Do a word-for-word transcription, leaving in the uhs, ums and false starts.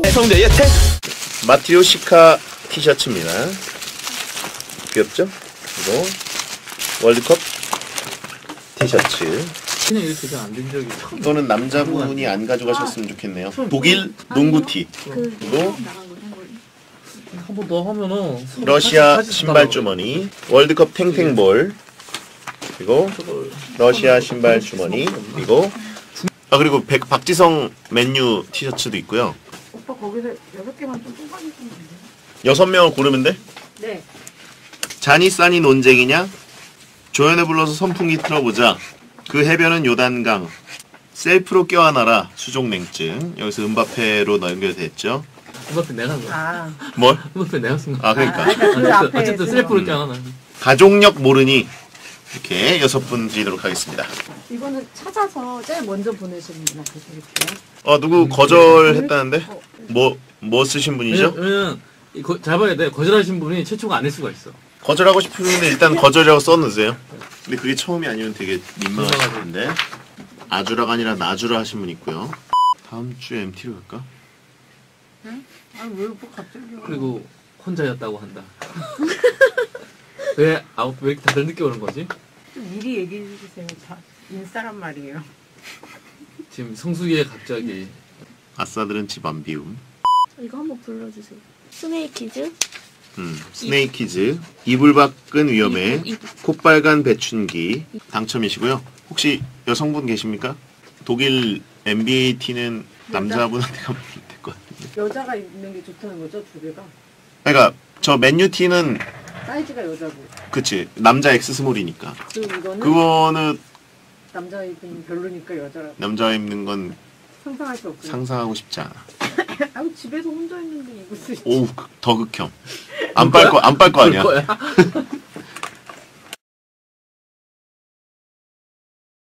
성대 예태 마티오시카 티셔츠입니다. 귀엽죠? 이거 월드컵 티셔츠. 그냥 이렇게 잘 안 된 적이 처음. 이거는 남자분이 안 가져가셨으면 좋겠네요. 독일 농구티. 그리고 한 번 더 하면은 러시아 신발 주머니, 월드컵 탱탱볼, 그리고 러시아 신발 주머니, 그리고 아 그리고 백, 박지성 맨유 티셔츠도 있고요. 오빠 거기서 여섯 개만 좀 뽑아주시면 안 돼요? 여섯 명을 고르면 돼? 네. 잔이 싸니 논쟁이냐? 조연에 불러서 선풍기 틀어보자. 그 해변은 요단강. 셀프로 껴안아라. 수족냉증. 여기서 음바페로 연결됐죠. 음바페 내가 쓴 거. 아. 뭘? 음바페 내가 쓴 거. 아 그러니까. 아, 그 앞에 어쨌든 셀프로 껴안아. 가족력 모르니 이렇게 여섯 분 드리도록 하겠습니다. 이거는 찾아서 제일 먼저 보내시는 분한테 드릴게요. 어 누구 거절했다는데? 뭐 뭐 쓰신 분이죠? 왜냐면 이거 잘 봐야 돼. 거절하신 분이 최초가 아닐 수가 있어. 거절하고 싶으면 일단 거절이라고 써놓으세요. 근데 그게 처음이 아니면 되게 민망하실 텐데. 아주라가 아니라 나주라 하신 분 있고요. 다음 주에 엠티로 갈까? 응? 아니 왜 오빠 갑자기 그리고 혼자였다고 한다. 왜 아홉 왜 이렇게 다들 늦게 오는 거지? 좀 미리 얘기해 주세요. 자, 인싸란 말이에요. 지금 성수기에 갑자기 아싸들은 집 안 비움. 이거 한번 불러주세요. 스네이키즈. 음, 스네이키즈. 이불 밖은 위험해. 이불, 이불. 콧빨간 배춘기. 당첨이시고요. 혹시 여성분 계십니까? 독일 엔비에이 티는 남자분한테 가면 될 것 같은데. 여자가 입는 게 좋다는 거죠, 두 개가? 그러니까 저 맨유 티는 사이즈가 여자고. 그치 남자 X 스몰이니까. 그리고 이거는 그거는 남자 입으면 별로니까 여자라. 남자 입는 건 상상할 수 없고. 상상하고 싶지 않아. 아유 집에서 혼자 있는데 입을 수 있지. 오우 더 극혐. 안 빨 거 안 빨 거 아니야. 볼 거야?